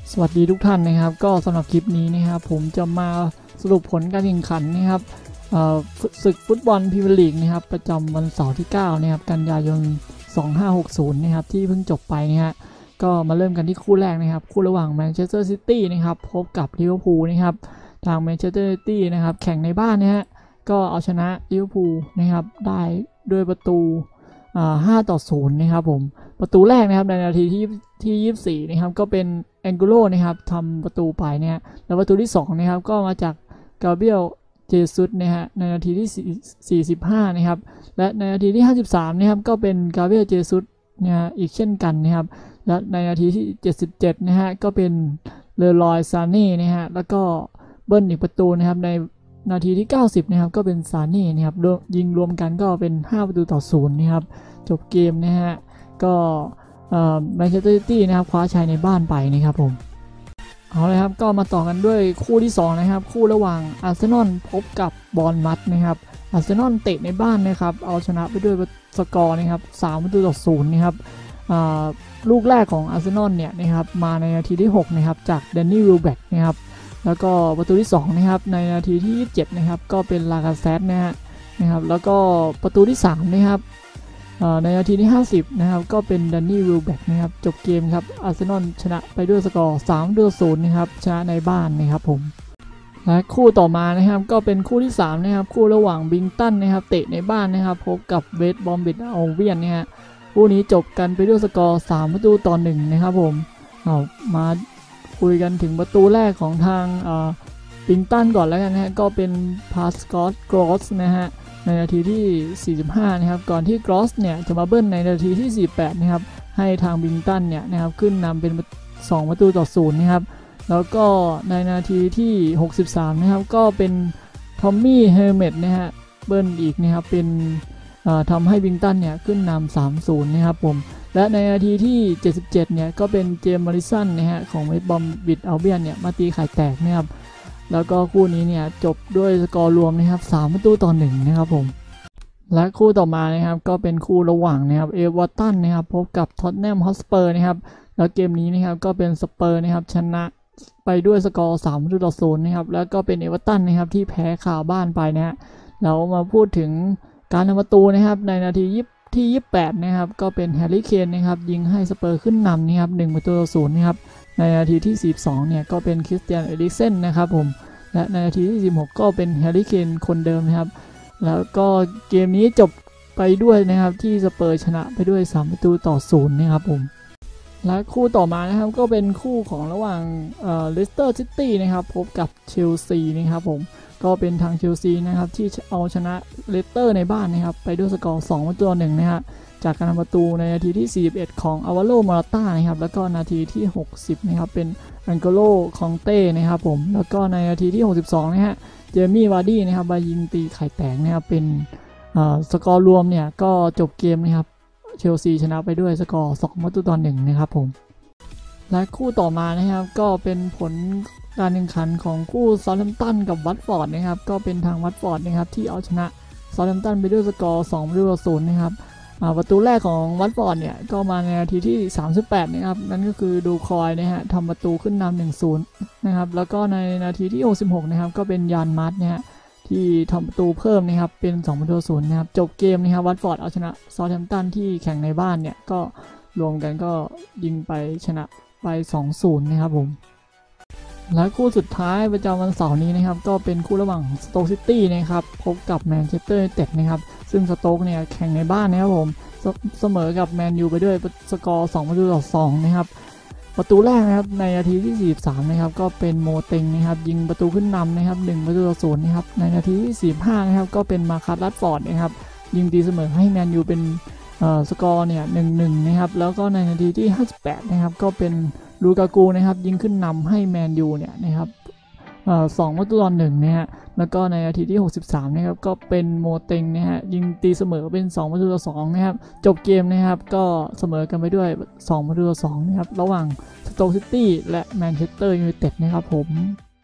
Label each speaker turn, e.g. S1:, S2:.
S1: สวัสดีทุกท่านนะครับก็สำหรับคลิปนี้นะครับผมจะมาสรุปผลการแข่งขันนะครับศึกฟุตบอลพรีเมียร์ลีกนะครับประจำวันเสาร์ที่9นะครับกันยายน2560นะครับที่เพิ่งจบไปนะฮะก็มาเริ่มกันที่คู่แรกนะครับคู่ระหว่างแมนเชสเตอร์ซิตี้นะครับพบกับลิเวอร์พูลนะครับทางแมนเชสเตอร์ซิตี้นะครับแข่งในบ้านนะฮะก็เอาชนะลิเวอร์พูลนะครับได้ด้วยประตู5-0นะครับผมประตูแรกนะครับในนาทีที่24นะครับก็เป็นแองโกโลนะครับทำประตูไปเนี่ยแล้วประตูที่2นะครับก็มาจากกาเบรียลเจซุสนะฮะในนาทีที่45นะครับและในนาทีที่53นะครับก็เป็นกาเบรียลเจซุสนะฮะอีกเช่นกันนะครับและในนาทีที่77นะฮะก็เป็นเลรอยซาเน่นะฮะแล้วก็เบิ้ลอีกประตูนะครับในนาทีที่90นะครับก็เป็นซาเน่นะครับยิงรวมกันก็เป็น5-0นะครับจบเกมนะฮะก็แมนเชสเตอร์ซิตี้นะครับคว้าชัยในบ้านไปนะครับผมเอาเลยครับก็มาต่อกันด้วยคู่ที่2นะครับคู่ระหว่างอาร์เซนอลพบกับบอร์นมัธนะครับอาร์เซนอลเตะในบ้านนะครับเอาชนะไปด้วยสกอร์นะครับ3-0นะครับลูกแรกของอาร์เซนอลเนี่ยนะครับมาในนาทีที่6นะครับจากแดนนี่วิลแบ็กนะครับแล้วก็ประตูที่2นะครับในนาทีที่27นะครับก็เป็นลากาเซตนะครับแล้วก็ประตูที่3นะครับในนาทีที่50นะครับก็เป็นแดนนี่วิลแบ็กนะครับจบเกมครับอาร์เซนอลชนะไปด้วยสกอร์3-0นะครับชนะในบ้านนะครับผมและคู่ต่อมานะครับก็เป็นคู่ที่3นะครับคู่ระหว่างบิงตันนะครับเตะในบ้านนะครับพบกับเวสต์บรอมวิชอัลเบียนนะฮะคู่นี้จบกันไปด้วยสกอร์3-1นะครับผมมาคุยกันถึงประตูแรกของทางบิงตันก่อนแล้วกันนะฮะก็เป็นพาสกอตกรอสนะฮะในนาทีที่45นะครับก่อนที่กรอสเนี่ยจะมาเบิ้ลในนาทีที่48นะครับให้ทางบิงตันเนี่ยนะครับขึ้นนำเป็น2-0นะครับแล้วก็ในนาทีที่63นะครับก็เป็นทอมมี่เฮอร์เมตนะฮะเบิ้ลอีกนะครับเป็นทำให้บิงตันเนี่ยขึ้นนำ3-0นะครับผมและในนาทีที่77เนี่ยก็เป็นเจมส์ มอริสันนะฮะของเวสต์บรอมวิชอัลเบียนเนี่ยมาตีไข่แตกนะครับแล้วก็คู่นี้เนี่ยจบด้วยสกอร์รวมนะครับ3-1นะครับผมและคู่ต่อมานะครับก็เป็นคู่ระหว่างนะครับเอเวอร์ตันนะครับพบกับท็อตแนมฮอตสเปอร์นะครับแล้วเกมนี้นะครับก็เป็นสเปอร์นะครับชนะไปด้วยสกอร์3-0นะครับแล้วก็เป็นเอเวอร์ตันนะครับที่แพ้คาบ้านไปนะฮะเรามาพูดถึงการทำประตูนะครับในนาทีที่28นะครับก็เป็นแฮร์รี่เคนนะครับยิงให้สเปอร์ขึ้นนำนะครับ1-0นะครับในนาทีที่42เนี่ยก็เป็นคริสเตียนเอริกเซนนะครับผมและในนาทีที่16ก็เป็นแฮร์รี่เคนคนเดิมนะครับแล้วก็เกมนี้จบไปด้วยนะครับที่สเปอร์ชนะไปด้วย3-0นะครับผมและคู่ต่อมานะครับก็เป็นคู่ของระหว่างเลสเตอร์ซิตี้นะครับพบกับเชลซีนะครับผมก็เป็นทางเชลซีนะครับที่เอาชนะเลสเตอร์ในบ้านนะครับไปด้วยสกอร์2-1นะฮะจากการทำประตูในนาทีที่41ของอาวาโล มอราต้านะครับแล้วก็นาทีที่60นะครับเป็นแองโกโล คองเต้นะครับผมแล้วก็ในนาทีที่62นะฮะเจมี่ วาร์ดี้นะครับมายิงตีไข่แตกนะครับเป็นสกอร์รวมเนี่ยก็จบเกมนะครับเชลซีชนะไปด้วยสกอร์2-1นะครับผมและคู่ต่อมานะครับก็เป็นผลการแข่งขันของคู่ซาร์แฮมป์ตันกับวัตฟอร์ดนะครับก็เป็นทางวัตฟอร์ดนะครับที่เอาชนะซาร์แฮมป์ตันไปด้วยสกอร์2-0นะครับประตูแรกของวัตฟอร์ดเนี่ยก็มาในนาทีที่38นะครับนั่นก็คือดูคอยนะฮะทำประตูขึ้นนำ1-0นะครับแล้วก็ในนาทีที่66นะครับก็เป็นยานมาร์ตนะฮะที่ทำประตูเพิ่มนะครับเป็น2-0นะครับจบเกมนะครับวัตฟอร์ดเอาชนะซาร์แฮมป์ตันที่แข่งในบ้านเนี่ยก็รวมกันก็ยิงไปชนะไป2-0นะครับผมและคู่สุดท้ายประจำวันเสาร์นี้นะครับก็เป็นคู่ระหว่างสโต๊กซิตี้นะครับพบกับแมนเชสเตอร์ยูไนเต็ดนะครับซึ่งสโต๊กเนี่ยแข่งในบ้านนะครับผมเสมอกับแมนยูไปด้วยสกอร์2-2นะครับประตูแรกนะครับในนาทีที่43นะครับก็เป็นโมเต็งนะครับยิงประตูขึ้นนำนะครับ1-0นะครับในนาทีที่45นะครับก็เป็นมาคัส รัชฟอร์ดนะครับยิงตีเสมอให้แมนยูเป็นสกอร์เนี่ย1-1นะครับแล้วก็ในนาทีที่58นะครับก็เป็นลูกากูนะครับยิงขึ้นนำให้แมนยูเนี่ยนะครับ2-1นะฮะแล้วก็ในนาทีที่63นะครับก็เป็นโมเต็งนะฮะยิงตีเสมอเป็น2-2นะครับจบเกมนะครับก็เสมอกันไปด้วย2-2นะครับระหว่างสโต๊กซิตี้และแมนเชสเตอร์ยูไนเต็ดนะครับผม